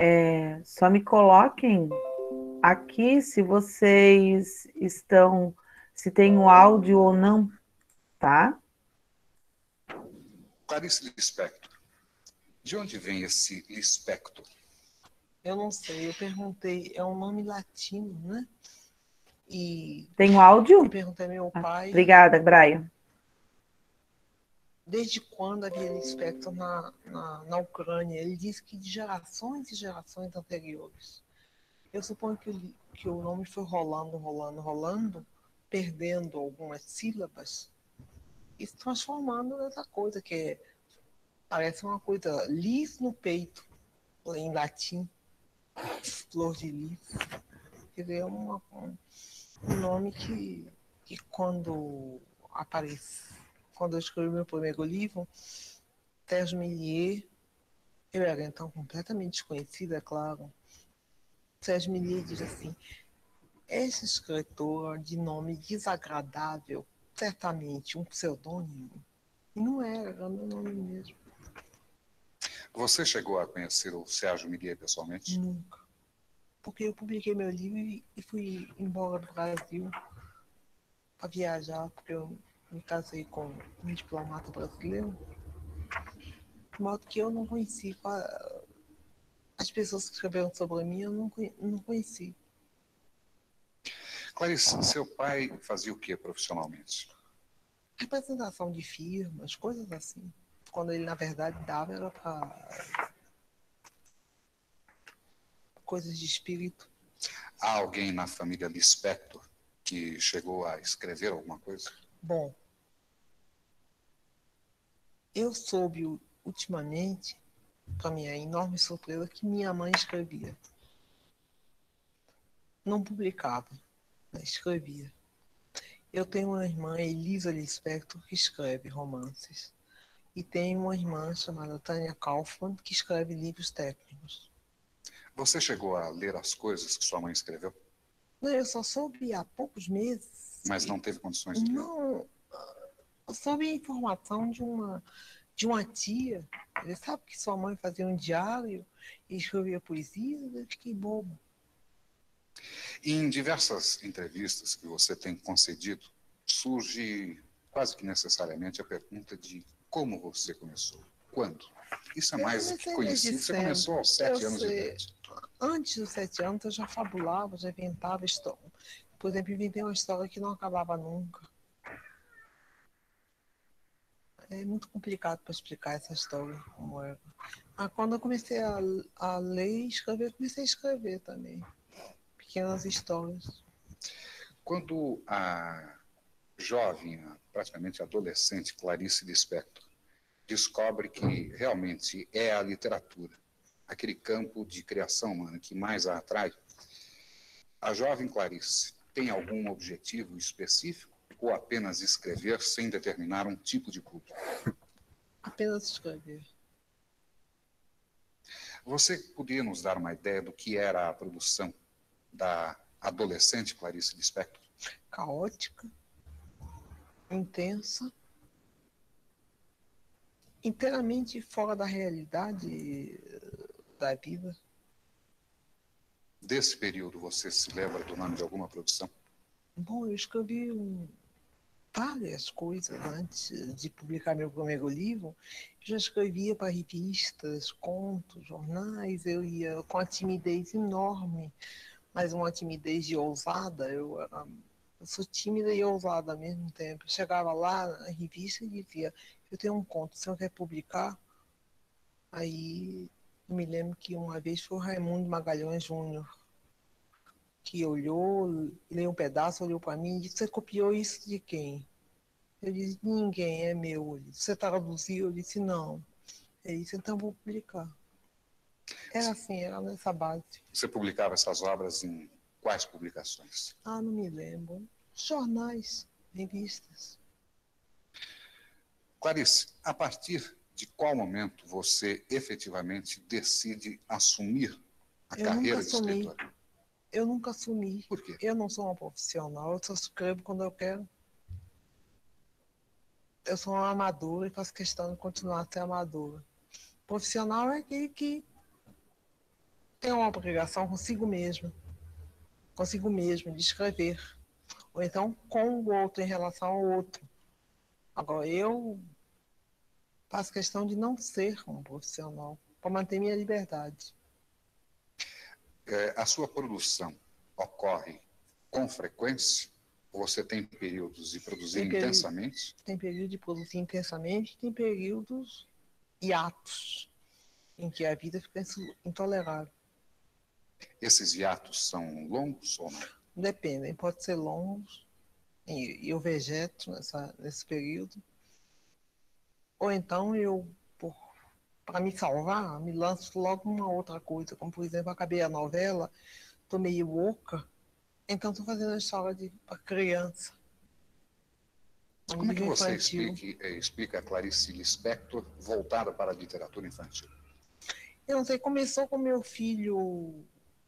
Só me coloquem aqui se vocês estão, se tem o áudio ou não, tá? Clarice Lispector. De onde vem esse Lispector? Eu não sei, eu perguntei, é um nome latino, né? E Tem o áudio? eu perguntei ao meu pai. Obrigada, Brian. Desde quando havia Lispector na Ucrânia? Ele disse que de gerações e gerações anteriores. Eu suponho que o nome foi rolando, perdendo algumas sílabas e se transformando nessa coisa que parece uma coisa lis no peito, em latim, flor de lis. Quer dizer, é um nome que quando quando eu escrevi meu primeiro livro, Sérgio Millier, eu era então completamente desconhecida, é claro. Sérgio Millier diz assim: esse escritor de nome desagradável, certamente um pseudônimo. E não era meu nome mesmo. Você chegou a conhecer o Sérgio Millier pessoalmente? Nunca. Porque eu publiquei meu livro e fui embora do Brasil para viajar, porque eu me casei com um diplomata brasileiro. De modo que eu não conheci as pessoas que escreveram sobre mim, eu não conheci. Clarice, seu pai fazia o que profissionalmente? Representação de firmas, coisas assim. Quando ele, na verdade, dava era para coisas de espírito. Há alguém na família Lispector que chegou a escrever alguma coisa? Bom, eu soube ultimamente, para minha enorme surpresa, que minha mãe escrevia. Não publicava, mas escrevia. Eu tenho uma irmã, Elisa Lispector, que escreve romances. E tenho uma irmã chamada Tânia Kaufmann, que escreve livros técnicos. Você chegou a ler as coisas que sua mãe escreveu? Não, eu só soube há poucos meses. Mas não teve condições de ler? Não, eu soube a informação de uma tia. Ele sabe que sua mãe fazia um diário e escrevia poesia, eu fiquei bobo. Em diversas entrevistas que você tem concedido, surge quase que necessariamente a pergunta de como você começou. Quando? Isso é mais do que conhecido. Você começou aos 7 anos de idade. Antes dos 7 anos eu já fabulava, já inventava história. Por exemplo, inventei uma história que não acabava nunca. É muito complicado para explicar essa história como era. Quando eu comecei a ler e escrever, comecei a escrever também. Pequenas histórias. Quando a jovem, praticamente adolescente, Clarice Lispector, descobre que realmente é a literatura, aquele campo de criação humana que mais a atrai, a jovem Clarice tem algum objetivo específico ou apenas escrever sem determinar um tipo de público? Apenas escrever. Você poderia nos dar uma ideia do que era a produção da adolescente Clarice Lispector? Caótica, intensa, inteiramente fora da realidade da vida. Desse período, você se lembra do nome de alguma produção? Bom, eu escrevi várias coisas antes de publicar meu primeiro livro. Eu já escrevia para revistas, contos, jornais. Eu ia com a timidez enorme, mas uma timidez de ousada. Eu sou tímida e ousada ao mesmo tempo. Eu chegava lá na revista e dizia: eu tenho um conto, o senhor quer publicar? Aí eu me lembro que uma vez foi o Raimundo Magalhães Júnior, que olhou, leu um pedaço, olhou para mim e disse: você copiou isso de quem? Eu disse: ninguém, é meu. Ele disse: você traduziu? Eu disse: não. Ele disse: então vou publicar. Era assim, era nessa base. Você publicava essas obras em quais publicações? Não me lembro. Jornais, revistas. Clarice, a partir de qual momento você efetivamente decide assumir a carreira de escritora? Eu nunca assumi. Por quê? Eu não sou uma profissional, eu só escrevo quando eu quero. Eu sou uma amadora e faço questão de continuar a ser amadora. Profissional é aquele que tenho uma obrigação consigo mesmo, de escrever. Ou então com o outro, em relação ao outro. Agora, eu faço questão de não ser um profissional, para manter minha liberdade. A sua produção ocorre com frequência? Você tem períodos de produzir intensamente? Tem período de produzir intensamente, tem períodos hiatos, em que a vida fica intolerável. Esses hiatos são longos ou não? Dependem, pode ser longos, e eu vegeto nesse período, ou então eu, para me salvar, me lanço logo uma outra coisa, como por exemplo, acabei a novela, tô meio louca, então tô fazendo a história para criança. Como é que você explica a Clarice Lispector voltada para a literatura infantil? Eu não sei, começou com meu filho,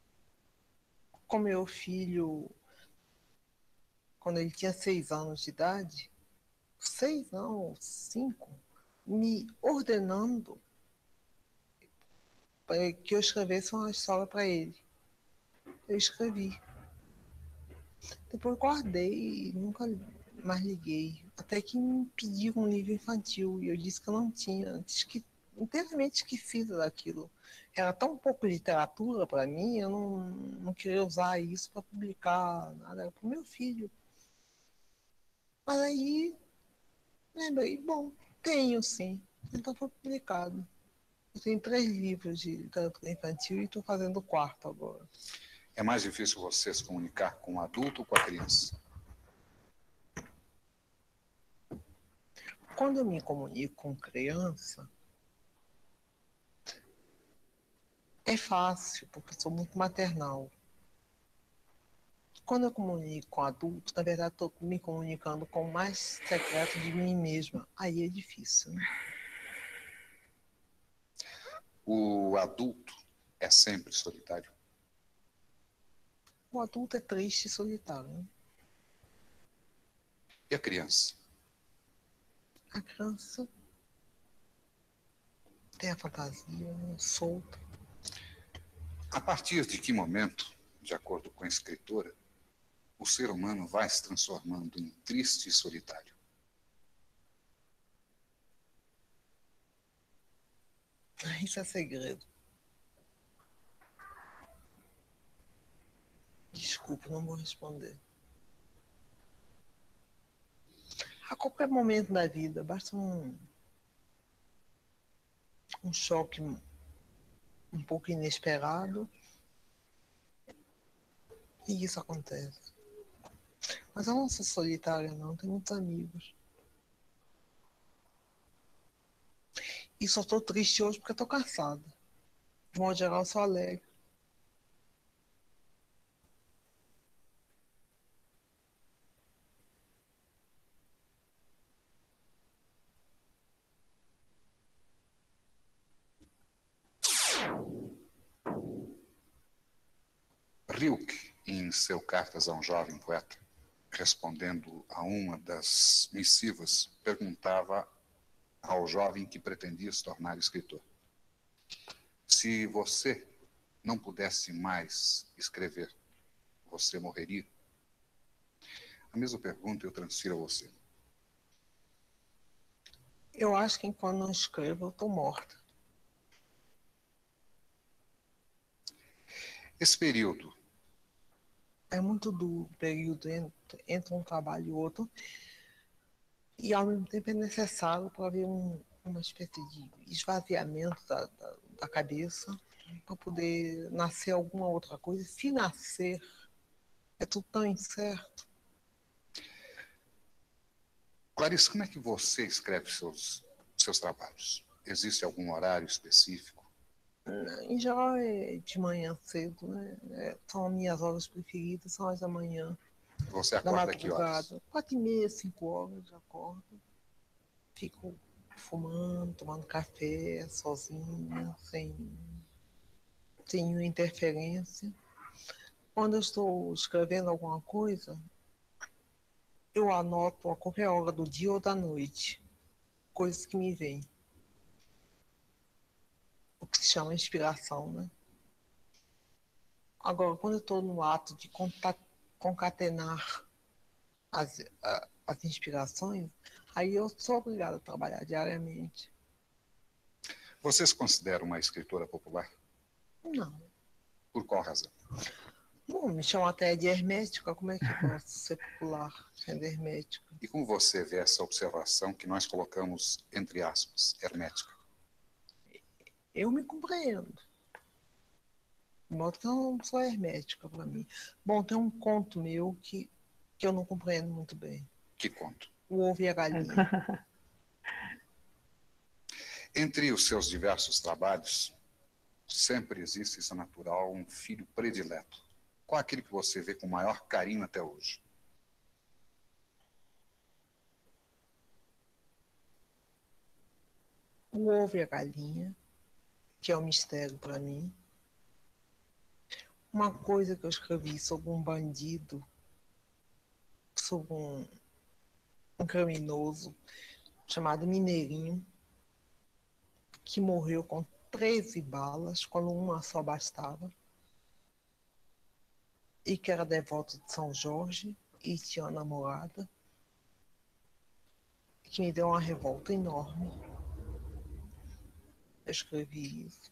quando ele tinha 6 anos de idade, 6 não, 5, me ordenando que eu escrevesse uma história para ele. Eu escrevi. Depois guardei e nunca mais liguei. Até que me pediram um livro infantil e eu disse que eu não tinha. Inteiramente esquecida daquilo. Era tão pouco literatura para mim, eu não queria usar isso para publicar nada. Era para o meu filho. Mas aí lembrei, bom, tenho sim. Então foi publicado. Eu tenho 3 livros de literatura infantil e estou fazendo o 4º agora. É mais difícil você se comunicar com o adulto ou com a criança? Quando eu me comunico com criança, é fácil, porque eu sou muito maternal. Quando eu comunico com adulto, na verdade estou me comunicando com o mais secreto de mim mesma. Aí é difícil, né? O adulto é sempre solitário? O adulto é triste e solitário, né? E a criança? A criança tem a fantasia, né, solta. A partir de que momento, de acordo com a escritora, o ser humano vai se transformando em triste e solitário? Isso é segredo. Desculpa, não vou responder. A qualquer momento da vida, basta um choque um pouco inesperado e isso acontece. Mas eu não sou solitária, não. Tenho muitos amigos. E só estou triste hoje porque estou cansada. De modo geral, eu sou alegre. Rilke, em seu Cartas a um Jovem Poeta, respondendo a uma das missivas, perguntava ao jovem que pretendia se tornar escritor: se você não pudesse mais escrever, você morreria? A mesma pergunta eu transfiro a você. Eu acho que enquanto não escrevo, eu estou morta. Esse período É muito duro o período entre um trabalho e outro. E ao mesmo tempo é necessário para haver uma espécie de esvaziamento da cabeça para poder nascer alguma outra coisa. Se nascer, é tudo tão incerto. Clarice, como é que você escreve seus trabalhos? Existe algum horário específico? Em geral é de manhã cedo, né? São as minhas horas preferidas, são as da manhã. Você Da acorda a que horas? madrugada. 4h30, 5 horas, eu acordo. Fico fumando, tomando café, sozinha, sem nenhuma interferência. Quando eu estou escrevendo alguma coisa, eu anoto a qualquer hora do dia ou da noite, coisas que me vêm. O que se chama inspiração, né? Agora, quando eu estou no ato de concatenar as inspirações, aí eu sou obrigada a trabalhar diariamente. Você se considera uma escritora popular? Não. Por qual razão? Bom, me chamam até de hermética, como é que eu posso ser popular sendo hermética? E como você vê essa observação que nós colocamos, entre aspas, hermética? Eu me compreendo. De modo que eu não sou hermética para mim. Bom, tem um conto meu que eu não compreendo muito bem. Que conto? O Ovo e a Galinha. Entre os seus diversos trabalhos, sempre existe, isso é natural, um filho predileto. Qual é aquele que você vê com maior carinho até hoje? O Ovo e a Galinha, que é um mistério para mim. Uma coisa que eu escrevi sobre um bandido, sobre um criminoso chamado Mineirinho, que morreu com 13 balas, quando uma só bastava, e que era devoto de São Jorge e tinha uma namorada, que me deu uma revolta enorme. Eu escrevi isso.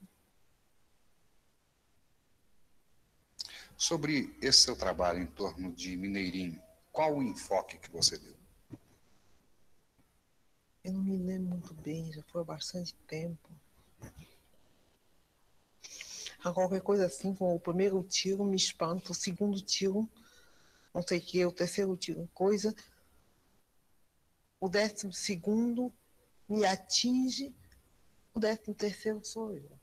Sobre esse seu trabalho em torno de Mineirinho, qual o enfoque que você deu? Eu não me lembro muito bem, já foi há bastante tempo. A qualquer coisa assim, com o primeiro tiro me espanta, o segundo tiro, não sei o que, o terceiro tiro, coisa. O 12º me atinge, o 13º sou eu.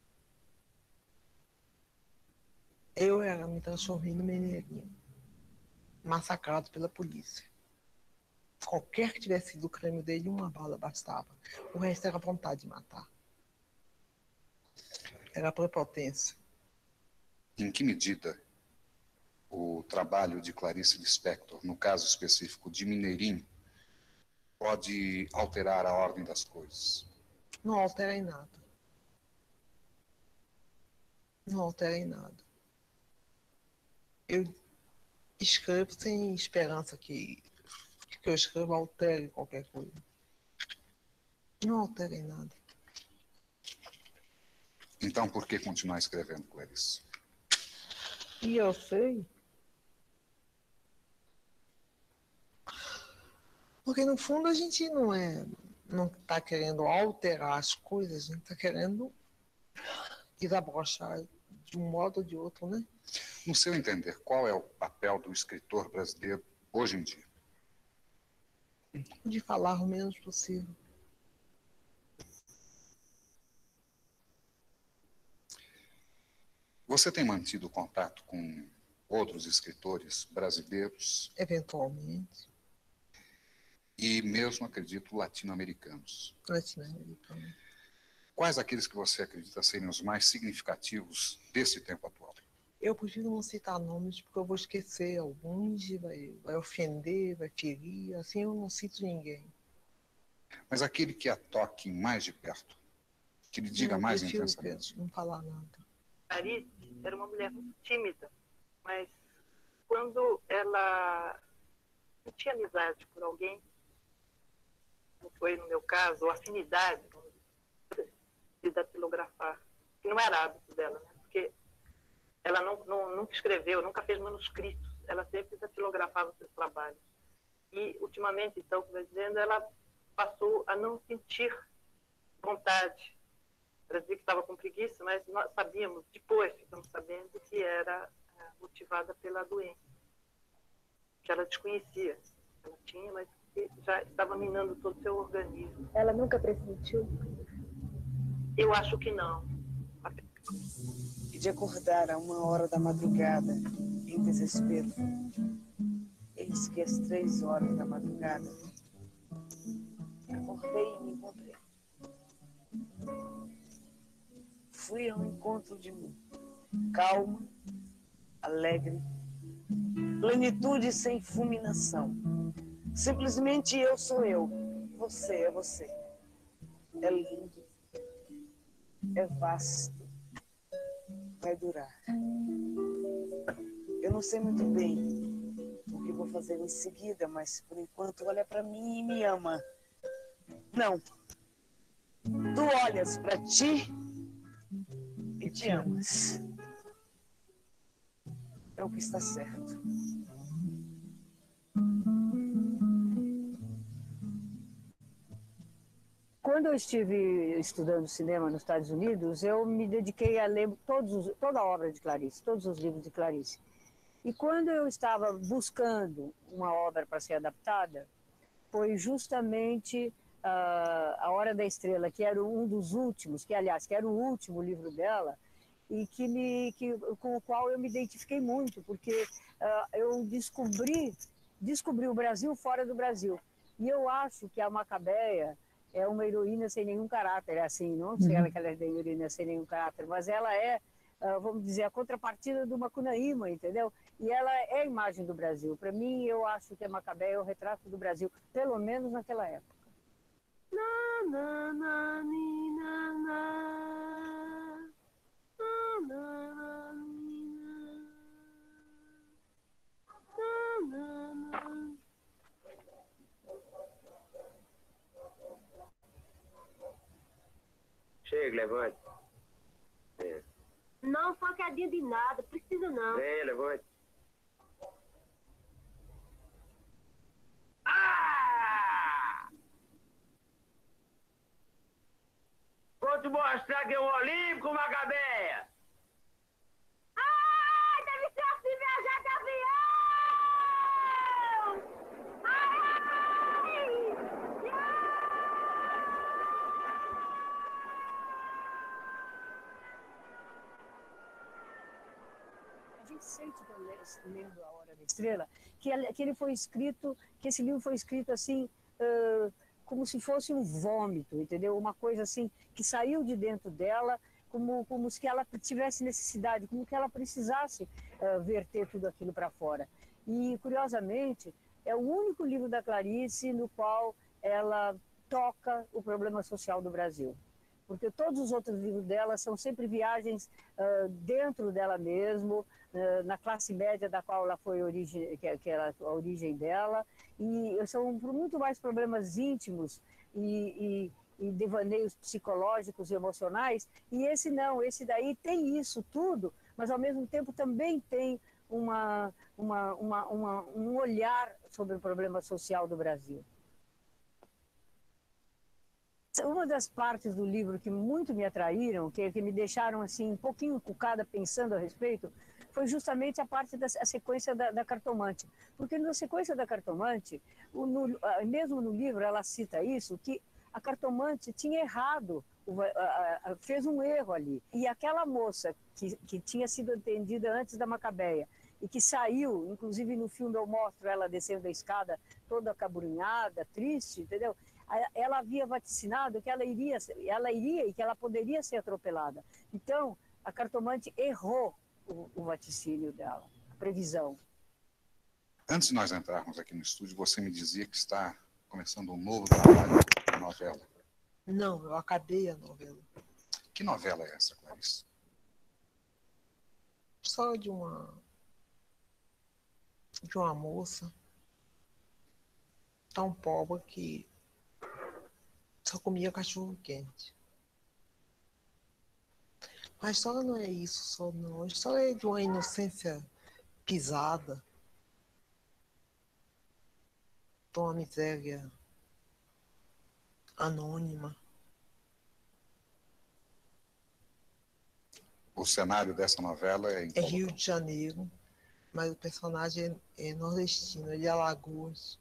Eu era me transformei no Mineirinho, massacrado pela polícia. Qualquer que tivesse sido o crime dele, uma bala bastava. O resto era vontade de matar. Era prepotência. Em que medida o trabalho de Clarice Lispector, no caso específico de Mineirinho, pode alterar a ordem das coisas? Não altera em nada. Não altera em nada. Eu escrevo sem esperança que eu escrevo altere qualquer coisa. Não altera em nada. Então, por que continuar escrevendo, Clarice? E eu sei. Porque no fundo a gente não está querendo alterar as coisas, a gente está querendo desabrochar de um modo ou de outro, né? No seu entender, qual é o papel do escritor brasileiro hoje em dia? De falar o menos possível. Você tem mantido contato com outros escritores brasileiros Eventualmente, e mesmo, acredito, latino-americanos? latino-americano. Quais aqueles que você acredita serem os mais significativos desse tempo atual? Eu prefiro não citar nomes porque eu vou esquecer alguns, vai ofender, vai ferir, assim eu não cito ninguém. Mas aquele que a toque mais de perto, que lhe diga mais intensamente. Não falar nada. Clarice era uma mulher muito tímida, mas quando ela tinha amizade por alguém, como foi no meu caso, ou afinidade de datilografar, que não era hábito dela, né? Porque ela nunca escreveu, nunca fez manuscritos, ela sempre datilografava seus trabalhos. E, ultimamente, então, como eu dizendo, ela passou a não sentir vontade. Ela dizia que estava com preguiça, mas nós sabíamos, depois ficamos sabendo que era motivada pela doença, que ela desconhecia. Ela tinha, mas que já estava minando todo o seu organismo. Ela nunca pressentiu? Eu acho que não. E de acordar a 1h da madrugada, em desespero. Eis que às 3h da madrugada, acordei e me encontrei. Fui ao encontro de mim, calma, alegre, plenitude sem fulminação. Simplesmente eu sou eu, você é você. É lindo, é vasto, vai durar. Eu não sei muito bem o que vou fazer em seguida, mas por enquanto olha para mim e me ama. Não. Tu olhas para ti e te amas. É o que está certo. Quando eu estive estudando cinema nos Estados Unidos, eu me dediquei a ler toda a obra de Clarice, todos os livros de Clarice. E quando eu estava buscando uma obra para ser adaptada, foi justamente A Hora da Estrela, que era um dos últimos, que era o último livro dela, e com o qual eu me identifiquei muito, porque eu descobri o Brasil fora do Brasil. E eu acho que a Macabeia é uma heroína sem nenhum caráter, assim, não sei ela que ela é heroína sem nenhum caráter, mas ela é, vamos dizer, a contrapartida do Macunaíma, entendeu? E ela é a imagem do Brasil. Para mim, eu acho que a Macabeia é o retrato do Brasil, pelo menos naquela época. Na, na, na, ni, na, na. Na, na, na, ni, na. Na, na, na. Chega, levante. É. Não, facadinha de nada, precisa não. Vem, levante. Vou te mostrar que é um olímpico, Macabeia. Ai, deve ser assim viajar de avião! Ai! A gente sente lendo A Hora da Estrela que ele foi escrito, que esse livro foi escrito assim, como se fosse um vômito, entendeu? Uma coisa assim que saiu de dentro dela, como se ela tivesse necessidade, como que ela precisasse verter tudo aquilo para fora. E curiosamente é o único livro da Clarice no qual ela toca o problema social do Brasil. Porque todos os outros livros dela são sempre viagens dentro dela mesmo, na classe média da qual ela foi que era a origem dela, e são muito mais problemas íntimos e devaneios psicológicos e emocionais, e esse não, esse daí tem isso tudo, mas ao mesmo tempo também tem um olhar sobre o problema social do Brasil. Uma das partes do livro que muito me atraíram, que me deixaram assim um pouquinho encucada pensando a respeito, foi justamente a parte da sequência da cartomante. Porque na sequência da cartomante, mesmo no livro ela cita isso, que a cartomante tinha errado, fez um erro ali. E aquela moça que tinha sido atendida antes da Macabeia e que saiu, inclusive no filme eu mostro ela descendo a escada toda acabrunhada, triste, entendeu? Ela havia vaticinado que ela iria e que ela poderia ser atropelada. Então, a cartomante errou o vaticínio dela, a previsão. Antes de nós entrarmos aqui no estúdio, você me dizia que está começando um novo trabalho de novela. Não, eu acabei a novela. Que novela é essa, Clarice? Só de uma moça tão pobre que só comia cachorro quente. A história não é isso só, não. A história é de uma inocência pisada, de uma miséria anônima. O cenário dessa novela é É Rio de Janeiro, mas o personagem é nordestino, ele é Alagoas.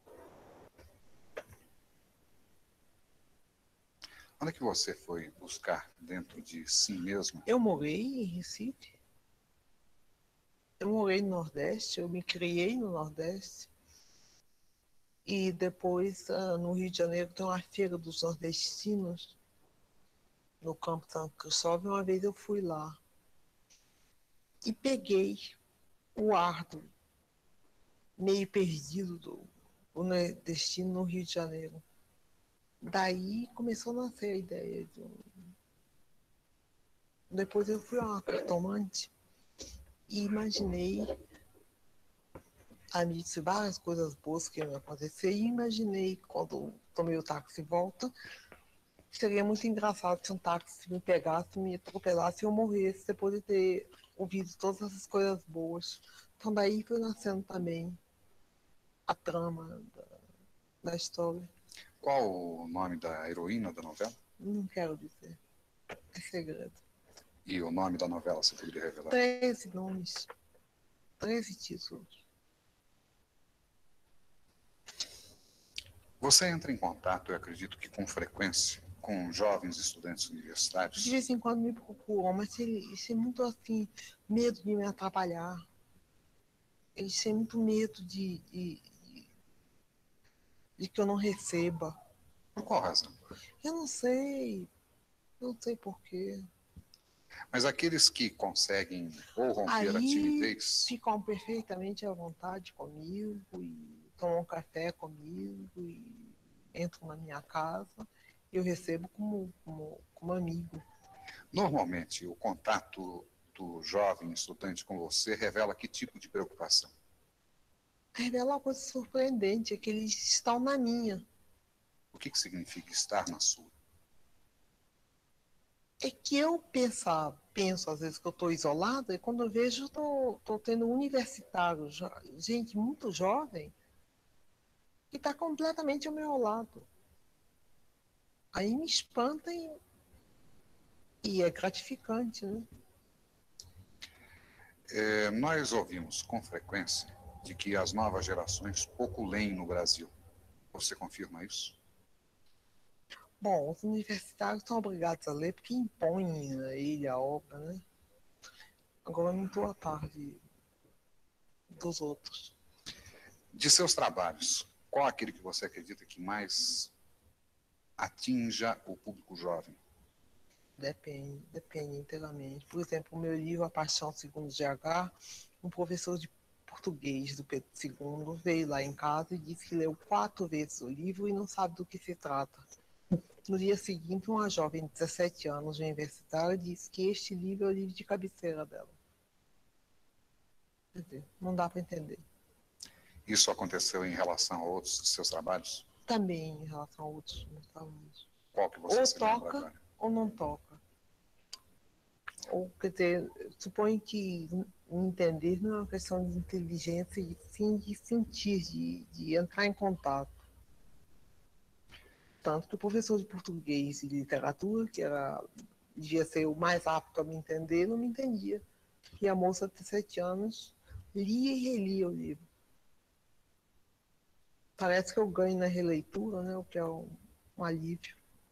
Onde é que você foi buscar dentro de si mesmo? Eu morei em Recife. Eu morei no Nordeste, eu me criei no Nordeste. E depois, no Rio de Janeiro, tem uma feira dos nordestinos, no Campo São Cristóvão. Uma vez eu fui lá e peguei o ar meio perdido do nordestino no Rio de Janeiro. Daí começou a nascer a ideia. Depois eu fui a uma cartomante e imaginei Aí me disse várias coisas boas que iam acontecer e imaginei, quando tomei o táxi de volta, que seria muito engraçado se um táxi me pegasse, me atropelasse e eu morresse depois de ter ouvido todas essas coisas boas. Então daí foi nascendo também a trama da história. Qual o nome da heroína da novela? Não quero dizer, é segredo. E o nome da novela, você poderia revelar? 13 nomes, 13 títulos. Você entra em contato, eu acredito que com frequência, com jovens estudantes universitários? De vez em quando me procuram, mas eles têm muito assim, medo de me atrapalhar. Eles têm muito medo de que eu não receba. Por qual razão? Eu não sei por quê. Mas aqueles que conseguem ou romper a Aí timidez, ficam perfeitamente à vontade comigo e tomam café comigo e entram na minha casa. Eu recebo como amigo. normalmente o contato do jovem estudante com você revela que tipo de preocupação? Revela uma coisa surpreendente, é que eles estão na minha. O que significa estar na sua? É que eu penso às vezes que eu estou isolada e quando eu vejo estou tendo um universitário, gente muito jovem, que está completamente ao meu lado. Aí me espanta e é gratificante, né? Nós ouvimos com frequência de que as novas gerações pouco leem no Brasil. Você confirma isso? Bom, os universitários são obrigados a ler porque impõem a ele a obra, né? Agora eu não estou a par dos outros. De seus trabalhos, qual aquele que você acredita que mais atinja o público jovem? Depende inteiramente. Por exemplo, o meu livro A Paixão Segundo GH, um professor de português do Pedro II veio lá em casa e disse que leu 4 vezes o livro e não sabe do que se trata. No dia seguinte, uma jovem de 17 anos, universitária, disse que este livro é o livro de cabeceira dela. Quer dizer, não dá para entender. Isso aconteceu em relação a outros de seus trabalhos? Também em relação a outros trabalhos. Qual que você Ou se lembra toca agora? ou não toca. Ou, quer dizer, suponho que entender não é uma questão de inteligência, e sim de sentir, de entrar em contato. Tanto que o professor de português e de literatura, devia ser o mais apto a me entender, não me entendia. E a moça de 7 anos lia e relia o livro. Parece que eu ganho na releitura, né, o que é um alívio.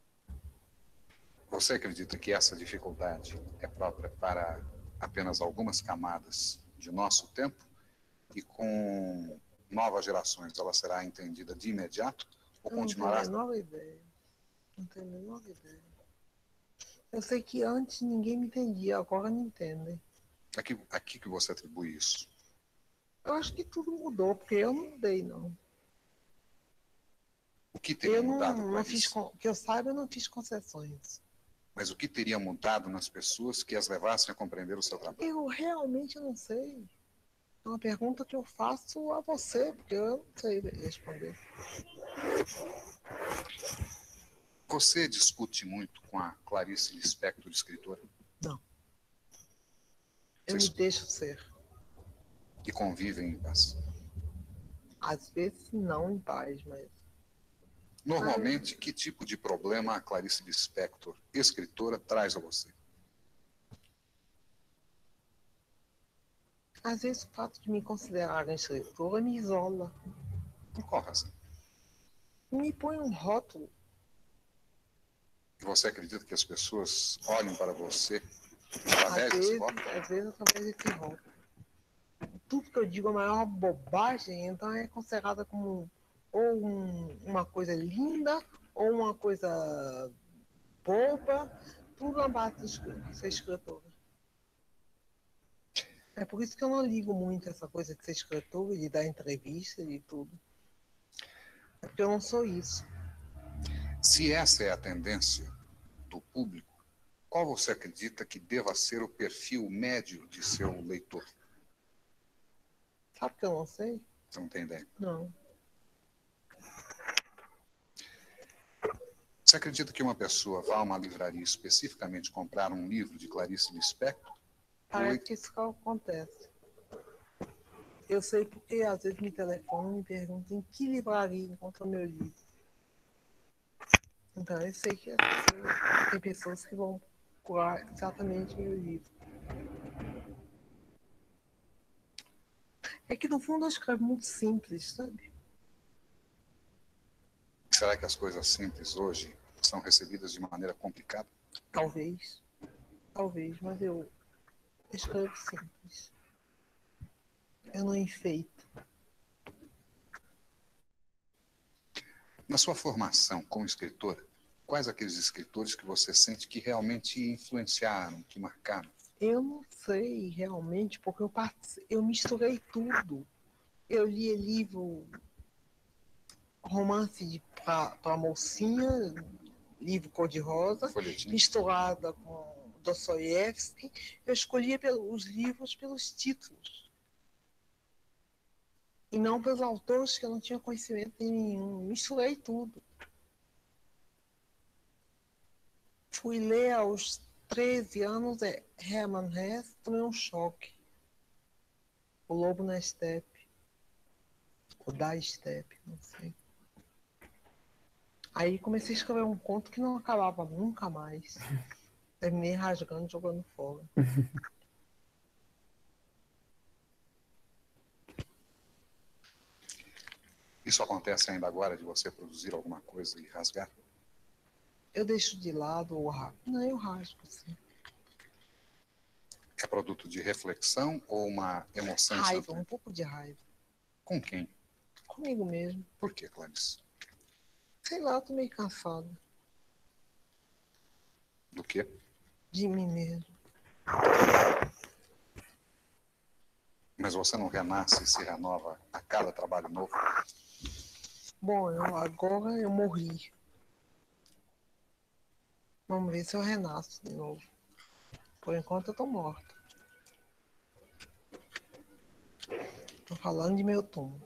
Você acredita que essa dificuldade é própria para apenas algumas camadas de nosso tempo e com novas gerações ela será entendida de imediato ou Eu não tenho a continuará? menor ideia. Não tenho a menor ideia. Eu sei que antes ninguém me entendia, agora me entendem. A que você atribui isso? Eu acho que tudo mudou, porque eu não mudei, não. O que teria Eu mudado, não fiz, Clarice? que eu saiba, eu não fiz concessões. Mas o que teria mudado nas pessoas que as levassem a compreender o seu trabalho? Eu realmente não sei. É uma pergunta que eu faço a você, porque eu não sei responder. Você discute muito com a Clarice Lispector, escritora? Não. Eu me deixo ser. E convivem em paz? Às vezes não em paz, mas... Normalmente, que tipo de problema a Clarice Lispector, escritora, traz a você? Às vezes o fato de me considerarem escritora me isola. Por qual razão? Me põe um rótulo. E você acredita que as pessoas olhem para você através desse rótulo? Às vezes através desse rótulo. Tudo que eu digo é a maior bobagem, então é considerada como uma coisa linda ou uma coisa boba, tudo na base de ser escritora. É por isso que eu não ligo muito essa coisa de ser escritora, de dar entrevista e tudo. É porque eu não sou isso. Se essa é a tendência do público, qual você acredita que deva ser o perfil médio de seu leitor? Sabe que eu não sei? Você não tem ideia? Não. Você acredita que uma pessoa vá a uma livraria especificamente comprar um livro de Clarice Lispector? Parece que isso que acontece. Eu sei porque às vezes me telefonam e me perguntam em que livraria encontra meu livro. Então eu sei que tem pessoas que vão procurar exatamente meu livro. É que no fundo eu escrevo muito simples, sabe? Será que as coisas simples hoje são recebidas de maneira complicada? Talvez. Talvez, mas eu escrevo simples. Eu não enfeito. Na sua formação como escritora, quais aqueles escritores que você sente que realmente influenciaram, que marcaram? Eu não sei realmente, porque eu misturei tudo. Eu li livro, romance para mocinha, livro cor-de-rosa, Folhetim. misturada com Dostoiévski. Eu escolhia os livros pelos títulos. E não pelos autores que eu não tinha conhecimento nenhum. Misturei tudo. Fui ler aos 13 anos Hermann Hesse, tomei um choque. O Lobo na Estepe. Ou da Estepe, não sei. Aí comecei a escrever um conto que não acabava nunca mais. Terminei rasgando, jogando fora. Isso acontece ainda agora de você produzir alguma coisa e rasgar? Eu deixo de lado o rasgo. Não, eu rasgo, sim. É produto de reflexão ou uma emoção Raiva, instantânea? um pouco de raiva. Com quem? Comigo mesmo. Por que, Clarice? Sei lá, eu tô meio cansada Do quê? de mim mesmo. Mas você não renasce e se renova a cada trabalho novo? Bom, agora eu morri. Vamos ver se eu renasço de novo. Por enquanto eu tô morta. Tô falando de meu túmulo.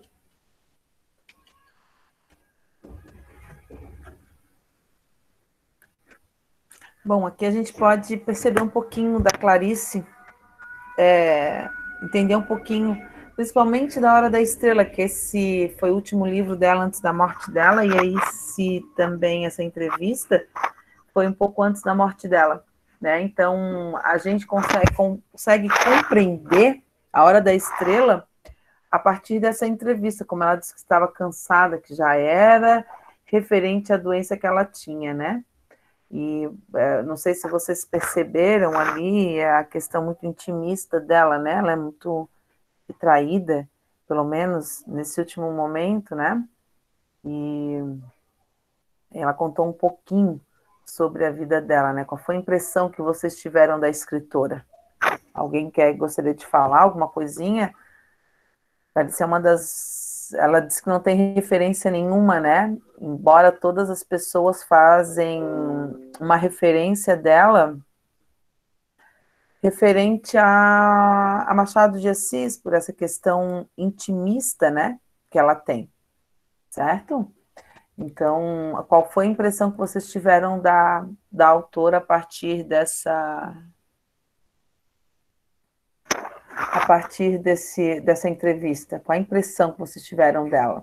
Bom, aqui a gente pode perceber um pouquinho da Clarice, entender um pouquinho, principalmente da Hora da Estrela, que esse foi o último livro dela antes da morte dela, e aí se também essa entrevista foi um pouco antes da morte dela, né? Então a gente consegue compreender a Hora da Estrela a partir dessa entrevista, como ela disse que estava cansada, que já era referente à doença que ela tinha, né? E não sei se vocês perceberam ali a questão muito intimista dela, né? Ela é muito retraída, pelo menos nesse último momento, né? E ela contou um pouquinho sobre a vida dela, né? Qual foi a impressão que vocês tiveram da escritora? Alguém gostaria de falar alguma coisinha? Ela disse que não tem referência nenhuma, né? Embora todas as pessoas fazem uma referência dela referente a Machado de Assis, por essa questão intimista, né? Que ela tem, certo? Então, qual foi a impressão que vocês tiveram da autora a partir dessa entrevista? Qual a impressão que vocês tiveram dela?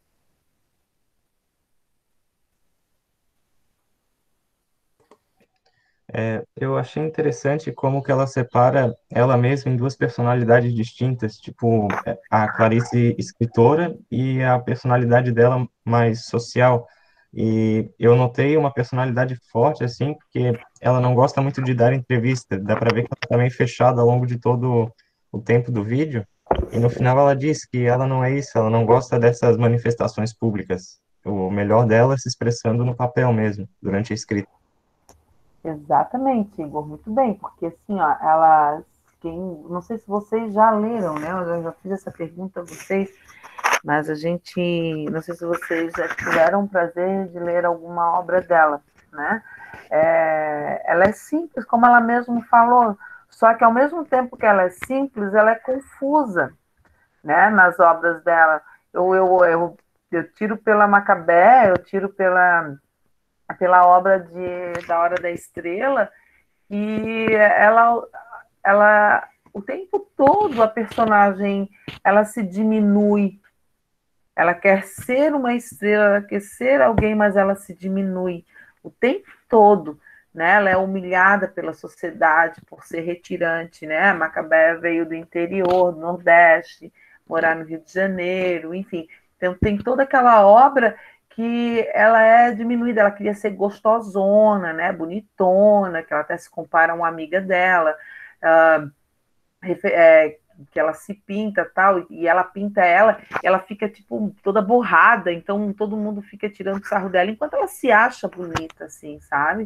Eu achei interessante como que ela separa ela mesma em duas personalidades distintas, tipo, a Clarice escritora e a personalidade dela mais social. E eu notei uma personalidade forte, assim, porque ela não gosta muito de dar entrevista, dá para ver que ela está meio fechada ao longo de todo o tempo do vídeo, e no final ela diz que ela não é isso, ela não gosta dessas manifestações públicas. O melhor dela é se expressando no papel mesmo, durante a escrita. Exatamente, Igor, muito bem, porque assim, ó, não sei se vocês já leram, né? Eu já fiz essa pergunta a vocês, mas não sei se vocês já tiveram o prazer de ler alguma obra dela, né? Ela é simples, como ela mesma falou, só que ao mesmo tempo que ela é simples, ela é confusa, né? Nas obras dela. eu tiro pela Macabé, eu tiro pela obra da Hora da Estrela, e ela o tempo todo a personagem ela se diminui, ela quer ser uma estrela, ela quer ser alguém, mas ela se diminui o tempo todo, né? Ela é humilhada pela sociedade por ser retirante, né? A Macabé veio do interior, do Nordeste, morar no Rio de Janeiro, enfim. Então tem toda aquela obra que ela é diminuída, ela queria ser gostosona, né? Bonitona, que ela até se compara a uma amiga dela, que ela se pinta tal, e ela pinta ela fica tipo toda borrada, então todo mundo fica tirando sarro dela, enquanto ela se acha bonita, assim, sabe?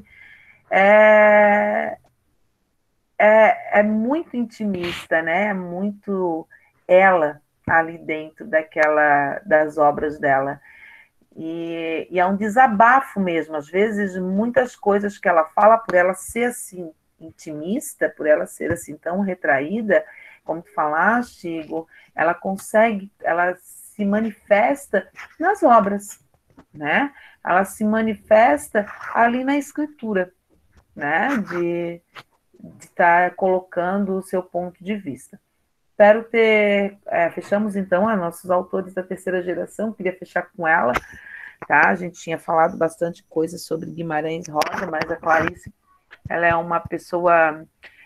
É muito intimista, né? É muito ela ali dentro das obras dela. E é um desabafo mesmo. Às vezes, muitas coisas que ela fala, por ela ser assim intimista, por ela ser assim tão retraída, como tu falaste, Igor, ela se manifesta nas obras, né? Ela se manifesta ali na escritura, né? De estar colocando o seu ponto de vista. Espero ter... fechamos, então, a nossos autores da terceira geração, queria fechar com ela, tá? A gente tinha falado bastante coisa sobre Guimarães Rosa, mas a Clarice, ela é uma pessoa...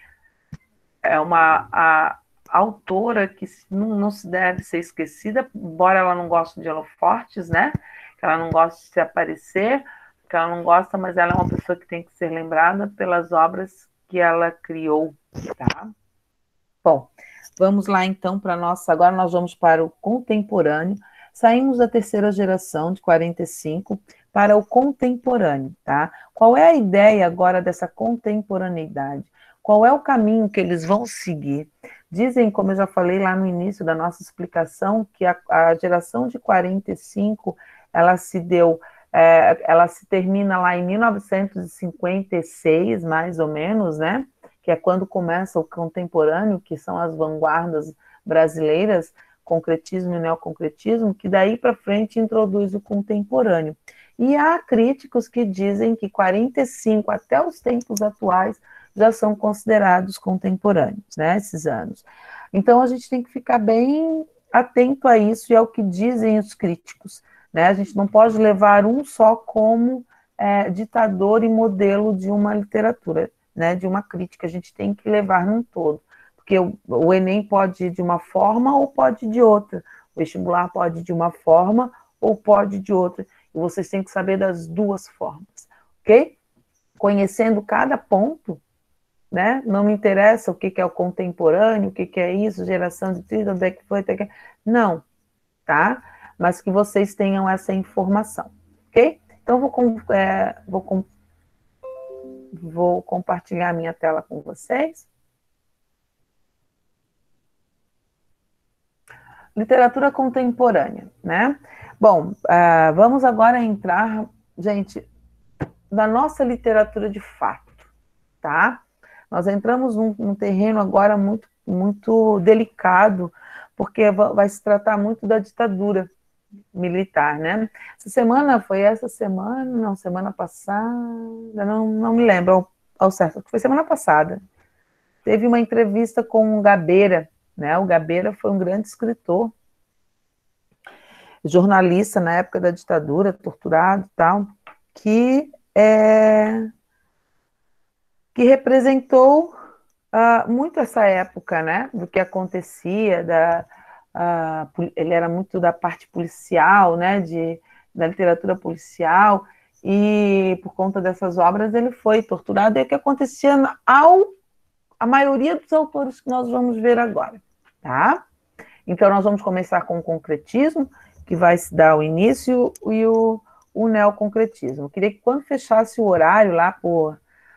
a autora que não se deve ser esquecida, embora ela não goste de holofortes, né? Que ela não gosta de se aparecer, que ela não gosta, mas ela é uma pessoa que tem que ser lembrada pelas obras que ela criou, tá? Bom, vamos lá então para nossa... Agora nós vamos para o contemporâneo. Saímos da terceira geração, de 45, para o contemporâneo, tá? Qual é a ideia agora dessa contemporaneidade? Qual é o caminho que eles vão seguir? Dizem, como eu já falei lá no início da nossa explicação, que a geração de 45, ela se termina lá em 1956, mais ou menos, né? Que é quando começa o contemporâneo, que são as vanguardas brasileiras, concretismo e neoconcretismo, que daí para frente introduz o contemporâneo. E há críticos que dizem que 45 até os tempos atuais já são considerados contemporâneos, né, esses anos. Então a gente tem que ficar bem atento a isso e ao que dizem os críticos, né? A gente não pode levar um só como ditador e modelo de uma literatura, né, de uma crítica, a gente tem que levar num todo, porque o Enem pode ir de uma forma ou pode ir de outra, o vestibular pode ir de uma forma ou pode ir de outra, e vocês têm que saber das duas formas, ok? Conhecendo cada ponto, né, não me interessa o que é o contemporâneo, o que é isso, geração de 30, onde é que foi, não, tá? Mas que vocês tenham essa informação, ok? Então, vou compartilhar a minha tela com vocês. Literatura contemporânea, né? Bom, vamos agora entrar, gente, na nossa literatura de fato, tá? Nós entramos num terreno agora muito, muito delicado, porque vai se tratar muito da ditadura militar, né? Semana passada, não me lembro ao certo, foi semana passada. Teve uma entrevista com o Gabeira, né? O Gabeira foi um grande escritor, jornalista na época da ditadura, torturado e tal, que representou muito essa época, né? Do que acontecia, ele era muito da parte policial, né, da literatura policial, e por conta dessas obras ele foi torturado, e o que acontecia a maioria dos autores que nós vamos ver agora, tá? Então nós vamos começar com o concretismo, que vai se dar o início, e o neoconcretismo. Eu queria que quando fechasse o horário lá por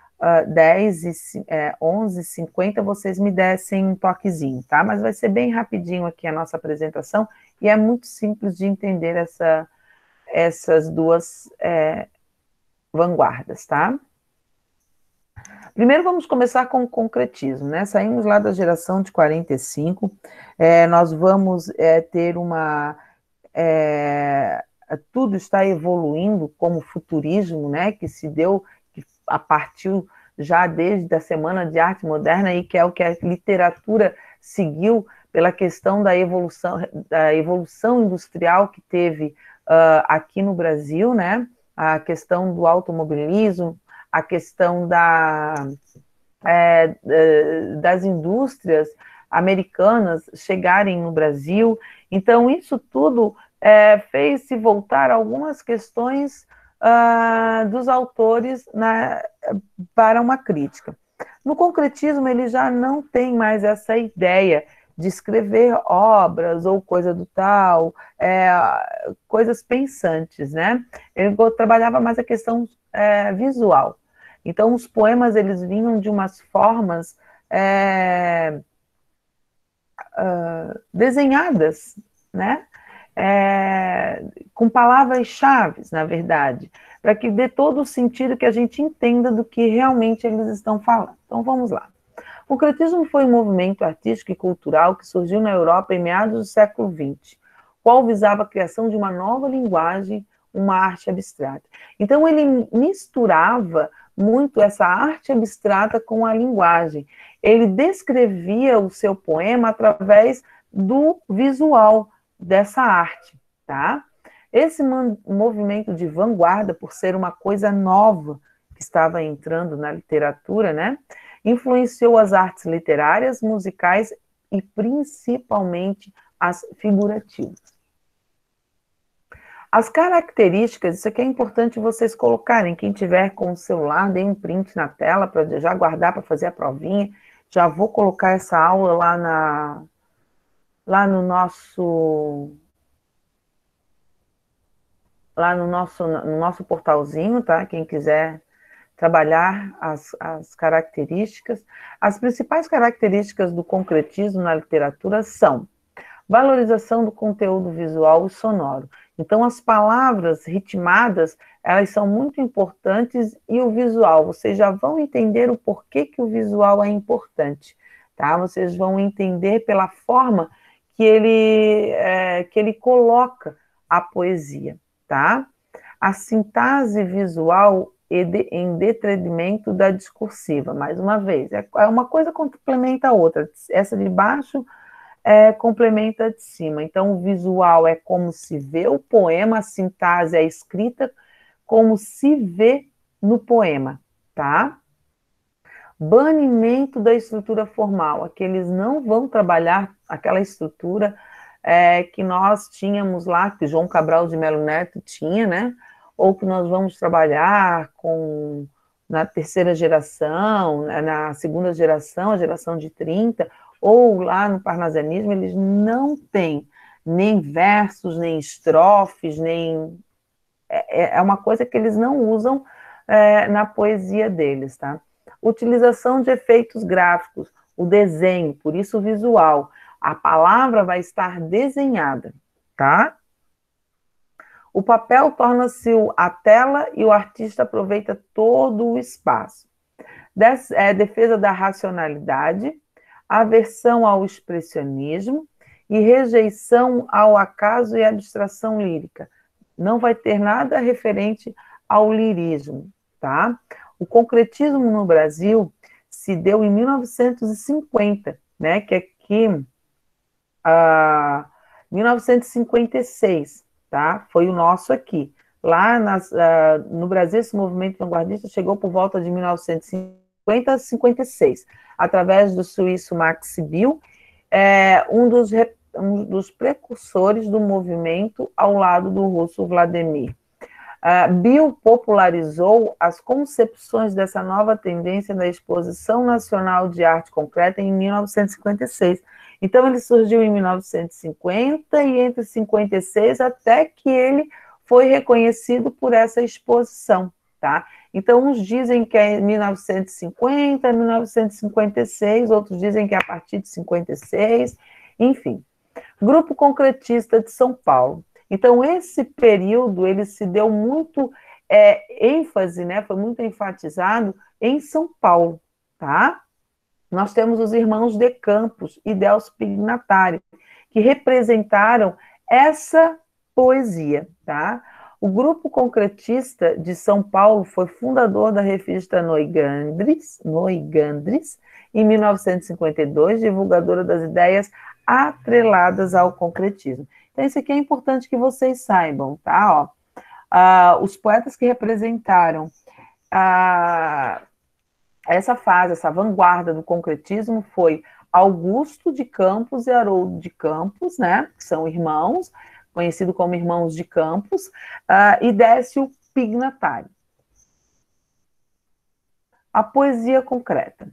11h50, vocês me dessem um toquezinho, tá? Mas vai ser bem rapidinho aqui a nossa apresentação, e é muito simples de entender essas duas vanguardas, tá? Primeiro vamos começar com o concretismo, né? Saímos lá da geração de 45, nós vamos ter tudo está evoluindo como futurismo, né, que se deu a partir já desde a Semana de Arte Moderna, e que é o que a literatura seguiu pela questão da evolução industrial que teve aqui no Brasil, né, a questão do automobilismo, a questão das indústrias americanas chegarem no Brasil. Então, isso tudo fez-se voltar algumas questões dos autores para uma crítica. No concretismo, ele já não tem mais essa ideia de escrever obras ou coisa do tal, coisas pensantes, né? Ele trabalhava mais a questão visual. Então, os poemas, eles vinham de umas formas desenhadas, né? Com palavras-chave, na verdade, para que dê todo o sentido, que a gente entenda do que realmente eles estão falando. Então, vamos lá. O concretismo foi um movimento artístico e cultural que surgiu na Europa em meados do século XX, qual visava a criação de uma nova linguagem, uma arte abstrata. Então, ele misturava muito essa arte abstrata com a linguagem. Ele descrevia o seu poema através do visual dessa arte, tá? Esse movimento de vanguarda, por ser uma coisa nova que estava entrando na literatura, né, influenciou as artes literárias, musicais e principalmente as figurativas. As características, isso aqui é importante vocês colocarem, quem tiver com o celular, dê um print na tela para já guardar para fazer a provinha. Já vou colocar essa aula lá no nosso portalzinho, tá? Quem quiser trabalhar as características. As principais características do concretismo na literatura são valorização do conteúdo visual e sonoro. Então, as palavras ritmadas, elas são muito importantes, e o visual, vocês já vão entender o porquê que o visual é importante, tá? Vocês vão entender pela forma que ele coloca a poesia, tá? A sintaxe visual em detrimento da discursiva, mais uma vez, uma coisa complementa a outra, essa de baixo complementa a de cima. Então, o visual é como se vê o poema, a sintaxe é escrita como se vê no poema, tá? Banimento da estrutura formal, aqueles não vão trabalhar aquela estrutura que nós tínhamos lá, que João Cabral de Melo Neto tinha, né? Ou que nós vamos trabalhar na terceira geração, na segunda geração, a geração de 30, ou lá no parnasianismo, eles não têm nem versos, nem estrofes, nem... É uma coisa que eles não usam na poesia deles, tá? Utilização de efeitos gráficos, o desenho, por isso o visual. A palavra vai estar desenhada, tá? O papel torna-se a tela e o artista aproveita todo o espaço. Defesa da racionalidade, aversão ao expressionismo e rejeição ao acaso e abstração lírica. Não vai ter nada referente ao lirismo, tá? O concretismo no Brasil se deu em 1950, né? Que aqui, 1956, tá? Foi o nosso aqui. Lá no Brasil, esse movimento vanguardista chegou por volta de 1950 a 56, através do suíço Max Biel, um dos precursores do movimento ao lado do russo Vladimir. Biel popularizou as concepções dessa nova tendência na Exposição Nacional de Arte Concreta em 1956. Então, ele surgiu em 1950 e entre 56 até que ele foi reconhecido por essa exposição, tá? Então, uns dizem que é 1950, 1956, outros dizem que é a partir de 56, enfim. Grupo Concretista de São Paulo. Então, esse período, ele se deu muito ênfase, né? Foi muito enfatizado em São Paulo, tá? Nós temos os irmãos de Campos e Delcio Pignatari, que representaram essa poesia, tá? O Grupo Concretista de São Paulo foi fundador da revista Noigandres, em 1952, divulgadora das ideias atreladas ao concretismo. Então, isso aqui é importante que vocês saibam, tá? Os poetas que representaram essa fase, essa vanguarda do concretismo foi Augusto de Campos e Haroldo de Campos, né? Que são irmãos, conhecido como Irmãos de Campos, e Décio Pignatari. A poesia concreta.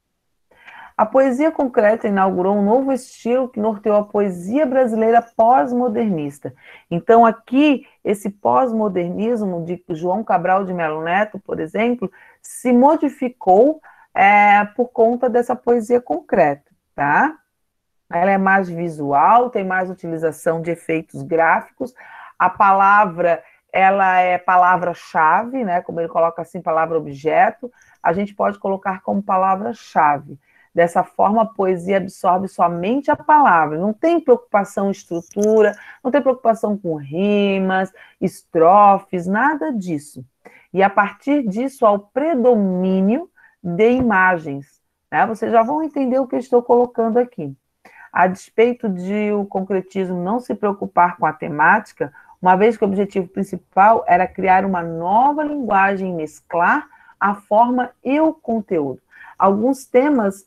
A poesia concreta inaugurou um novo estilo que norteou a poesia brasileira pós-modernista. Então, aqui, esse pós-modernismo de João Cabral de Melo Neto, por exemplo, se modificou por conta dessa poesia concreta, tá? Ela é mais visual, tem mais utilização de efeitos gráficos, a palavra, ela é palavra-chave, né? Como ele coloca assim, palavra-objeto, a gente pode colocar como palavra-chave. Dessa forma, a poesia absorve somente a palavra, não tem preocupação em estrutura, não tem preocupação com rimas, estrofes, nada disso. E a partir disso, há o predomínio de imagens, né? Vocês já vão entender o que eu estou colocando aqui. A despeito de o concretismo não se preocupar com a temática, uma vez que o objetivo principal era criar uma nova linguagem e mesclar a forma e o conteúdo. Alguns temas,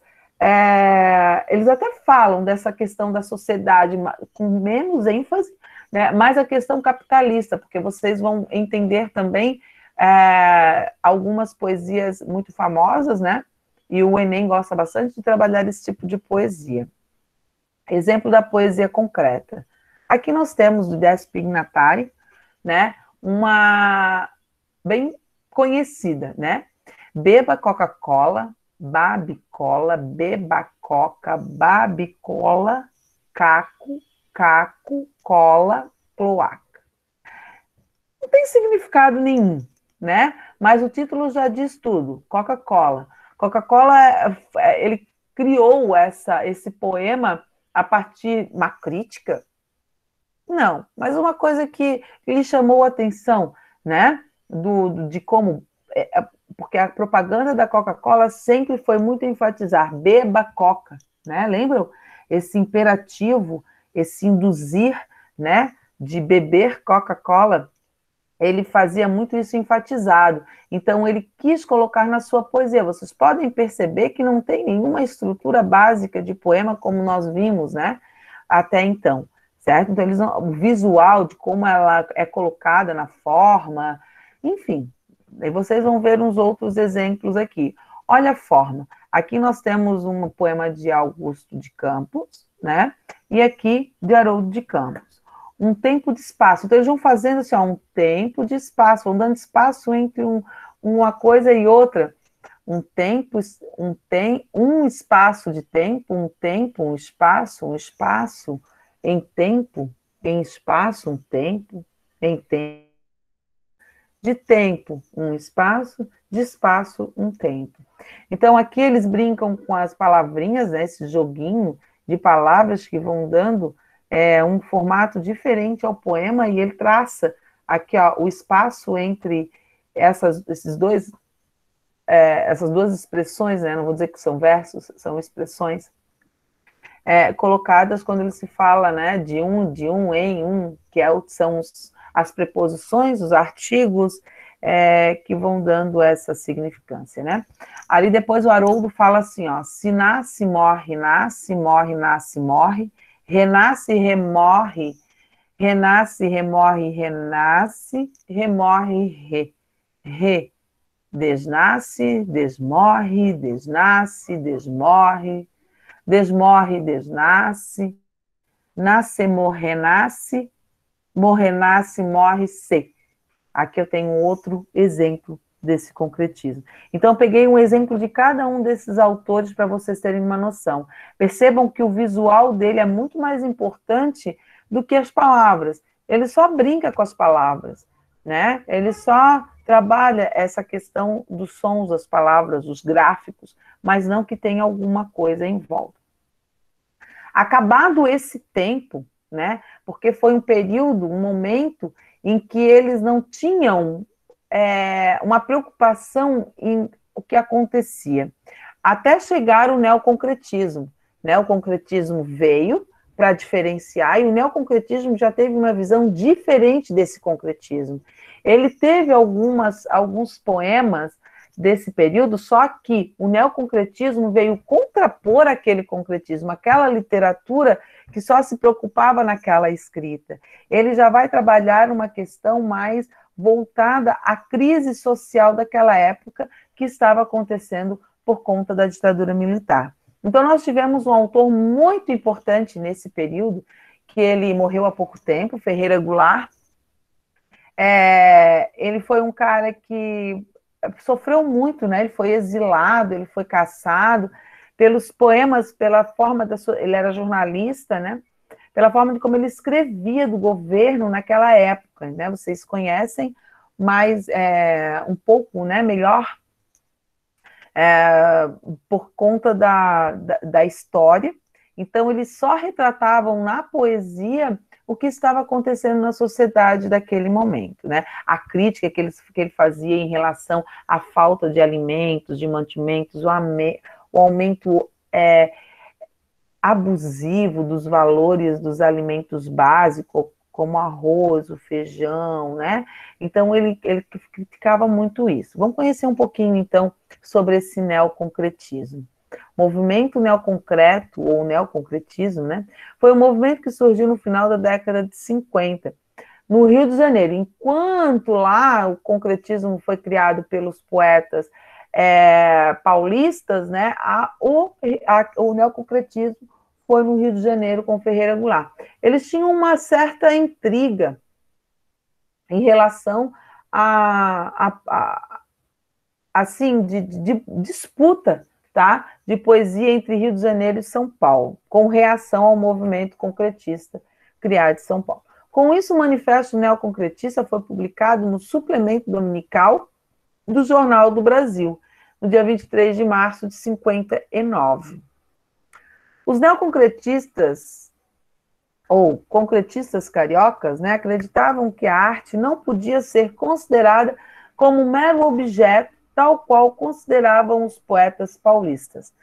eles até falam dessa questão da sociedade com menos ênfase, né, mais a questão capitalista, porque vocês vão entender também algumas poesias muito famosas, né, e o Enem gosta bastante de trabalhar esse tipo de poesia. Exemplo da poesia concreta. Aqui nós temos do Décio Pignatari, né, uma bem conhecida, né, beba Coca-Cola, babicola, beba coca, babicola, caco, cola, cloaca. Não tem significado nenhum, né? Mas o título já diz tudo, Coca-Cola. Coca-Cola, ele criou esse poema a partir de uma crítica? Não, mas uma coisa que lhe chamou a atenção, né? De como... porque a propaganda da Coca-Cola sempre foi muito enfatizar, beba Coca, né? Lembram? Esse imperativo, esse induzir, né, de beber Coca-Cola, ele fazia muito isso enfatizado. Então, ele quis colocar na sua poesia. Vocês podem perceber que não tem nenhuma estrutura básica de poema como nós vimos, né, até então, certo? Então, o visual de como ela é colocada na forma, enfim... Aí vocês vão ver uns outros exemplos aqui. Olha a forma. Aqui nós temos um poema de Augusto de Campos, né? E aqui de Haroldo de Campos. Um tempo de espaço. Então eles vão fazendo assim, um tempo de espaço, vão dando espaço entre uma coisa e outra. Um espaço de tempo, um espaço, em tempo, em espaço, um tempo, em tempo. De tempo, um espaço, de espaço, um tempo. Então, aqui eles brincam com as palavrinhas, né, esse joguinho de palavras que vão dando um formato diferente ao poema, e ele traça aqui o espaço entre essas duas expressões, né, não vou dizer que são versos, são expressões, colocadas quando ele se fala, né, de um, em um, que são as preposições, os artigos que vão dando essa significância, né? Ali depois o Haroldo fala assim, ó, se nasce, morre, nasce, morre, nasce, morre, renasce, remorre, renasce, remorre, renasce, remorre, desnasce, desmorre, desnasce, desmorre, desmorre, desnasce, nasce, morrenasce, morrenasce, morre-se. Aqui eu tenho outro exemplo desse concretismo. Então, eu peguei um exemplo de cada um desses autores para vocês terem uma noção. Percebam que o visual dele é muito mais importante do que as palavras. Ele só brinca com as palavras, né? Ele só trabalha essa questão dos sons das palavras, dos gráficos, mas não que tenha alguma coisa em volta. Acabado esse tempo, né? Porque foi um período, um momento em que eles não tinham uma preocupação em o que acontecia. Até chegar o neoconcretismo. O neoconcretismo veio para diferenciar, e o neoconcretismo já teve uma visão diferente desse concretismo. Ele teve alguns poemas desse período, só que o neoconcretismo veio contrapor aquele concretismo, aquela literatura que só se preocupava naquela escrita. Ele já vai trabalhar uma questão mais voltada à crise social daquela época que estava acontecendo por conta da ditadura militar. Então, nós tivemos um autor muito importante nesse período, que ele morreu há pouco tempo, Ferreira Goulart. Ele foi um cara que sofreu muito, né? Ele foi exilado, ele foi caçado pelos poemas, pela forma ele era jornalista, né? Pela forma de como ele escrevia do governo naquela época, né? Vocês conhecem, mas um pouco, né, melhor por conta da história. Então, eles só retratavam na poesia o que estava acontecendo na sociedade daquele momento, né? A crítica que ele fazia em relação à falta de alimentos, de mantimentos, o aumento abusivo dos valores dos alimentos básicos, como arroz, o feijão, né? Então, ele criticava muito isso. Vamos conhecer um pouquinho, então, sobre esse neoconcretismo. O movimento neoconcreto, ou neoconcretismo, né? Foi um movimento que surgiu no final da década de 50, no Rio de Janeiro. Enquanto lá o concretismo foi criado pelos poetas paulistas, né? O neoconcretismo foi no Rio de Janeiro com Ferreira Goulart. Eles tinham uma certa intriga em relação assim, de disputa, tá? De poesia entre Rio de Janeiro e São Paulo, com reação ao movimento concretista criado em São Paulo. Com isso, o Manifesto Neoconcretista foi publicado no suplemento dominical do Jornal do Brasil, no dia 23 de março de 59. Os neoconcretistas, ou concretistas cariocas, né, acreditavam que a arte não podia ser considerada como um mero objeto, tal qual consideravam os poetas paulistas.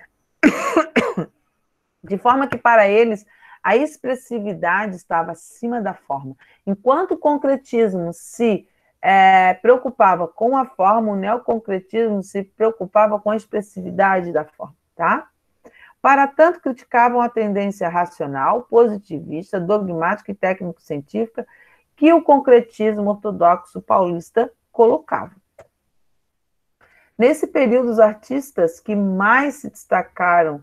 De forma que, para eles, a expressividade estava acima da forma. Enquanto o concretismo se preocupava com a forma, o neoconcretismo se preocupava com a expressividade da forma, tá? Para tanto, criticavam a tendência racional, positivista, dogmática e técnico-científica que o concretismo ortodoxo paulista colocava. Nesse período, os artistas que mais se destacaram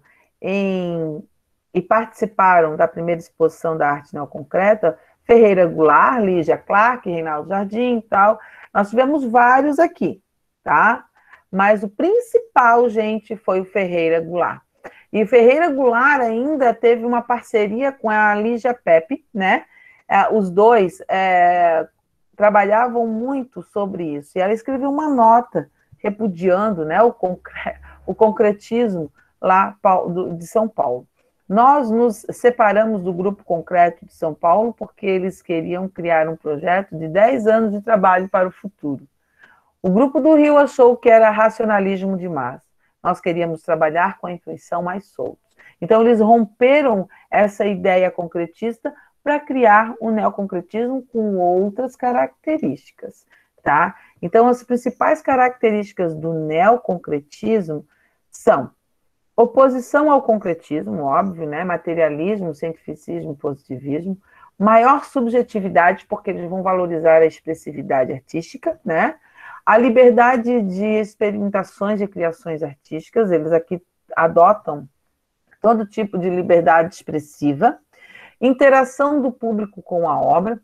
e participaram da primeira exposição da arte neoconcreta, Ferreira Goulart, Lígia Clark, Reinaldo Jardim e tal, nós tivemos vários aqui, tá? Mas o principal, gente, foi o Ferreira Goulart. E Ferreira Goulart ainda teve uma parceria com a Lígia Pepe, né? Os dois trabalhavam muito sobre isso. E ela escreveu uma nota repudiando, né, o concretismo lá de São Paulo. Nós nos separamos do Grupo Concreto de São Paulo porque eles queriam criar um projeto de 10 anos de trabalho para o futuro. O Grupo do Rio achou que era racionalismo demais. Nós queríamos trabalhar com a intuição mais solta. Então, eles romperam essa ideia concretista para criar um neoconcretismo com outras características, tá? Então, as principais características do neoconcretismo são oposição ao concretismo, óbvio, né? Materialismo, cientificismo, positivismo, maior subjetividade, porque eles vão valorizar a expressividade artística, né? A liberdade de experimentações e criações artísticas, eles aqui adotam todo tipo de liberdade expressiva, interação do público com a obra,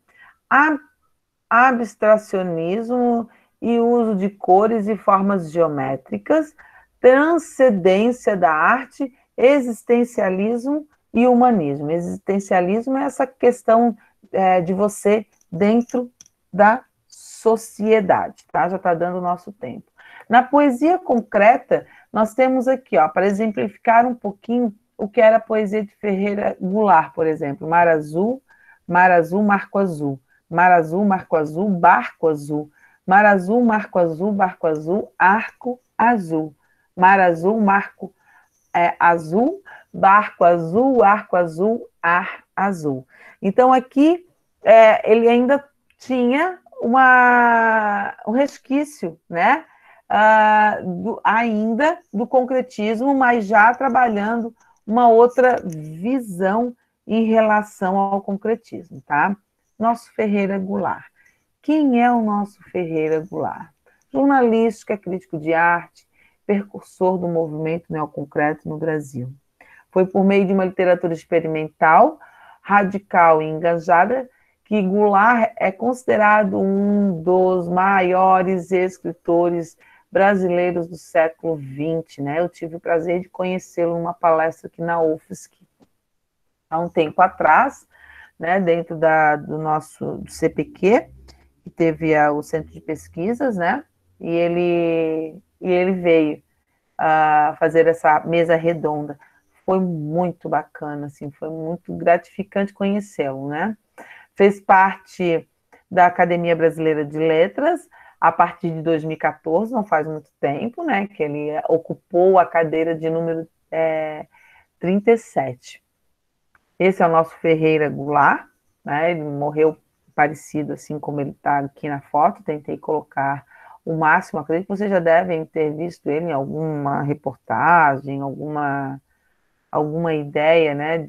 abstracionismo e uso de cores e formas geométricas, transcendência da arte, existencialismo e humanismo. Existencialismo é essa questão de você dentro da sociedade, tá? Já está dando o nosso tempo. Na poesia concreta, nós temos aqui, ó, para exemplificar um pouquinho o que era a poesia de Ferreira Goulart, por exemplo. Mar azul, marco azul. Mar azul, marco azul, barco azul. Mar azul, marco azul, barco azul, arco azul. Mar azul, marco azul, barco azul, arco azul, ar azul. Então, aqui, ele ainda tinha um resquício, né? Ainda do concretismo, mas já trabalhando uma outra visão em relação ao concretismo, tá? Nosso Ferreira Goulart. Quem é o nosso Ferreira Goulart? Jornalista, crítico de arte, precursor do movimento neoconcreto no Brasil. Foi por meio de uma literatura experimental, radical e engajada que Goulart é considerado um dos maiores escritores brasileiros do século XX, né? Eu tive o prazer de conhecê-lo numa palestra aqui na UFSC há um tempo atrás, né? Dentro do CPQ, que teve o Centro de Pesquisas, né? E ele veio fazer essa mesa redonda. Foi muito bacana, assim, foi muito gratificante conhecê-lo, né? Fez parte da Academia Brasileira de Letras a partir de 2014, não faz muito tempo, né? Que ele ocupou a cadeira de número 37. Esse é o nosso Ferreira Goulart, né? Ele morreu parecido assim como ele está aqui na foto. Tentei colocar o máximo, acredito que vocês já devem ter visto ele em alguma reportagem, alguma ideia, né,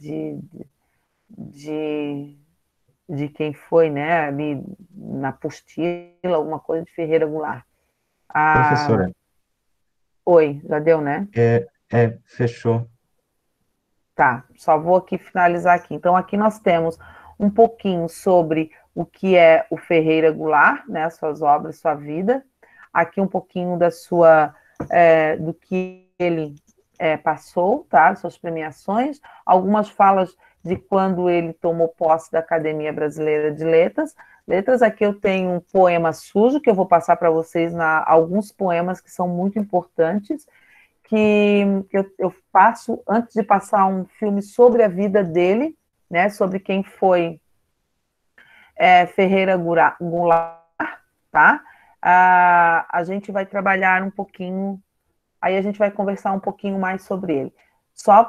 de quem foi, né, ali na apostila, alguma coisa de Ferreira Goulart. Professora, Oi, já deu, né? fechou. Tá, só vou aqui finalizar aqui. Então, aqui nós temos um pouquinho sobre o que é o Ferreira Goulart, né, suas obras, sua vida. Aqui um pouquinho do que ele passou, tá, suas premiações. Algumas falas de quando ele tomou posse da Academia Brasileira de Letras. Aqui eu tenho um poema sujo, que eu vou passar para vocês, alguns poemas que são muito importantes, que eu passo antes de passar um filme sobre a vida dele, né, sobre quem foi Ferreira Goulart, tá? A gente vai trabalhar um pouquinho, aí a gente vai conversar um pouquinho mais sobre ele. Só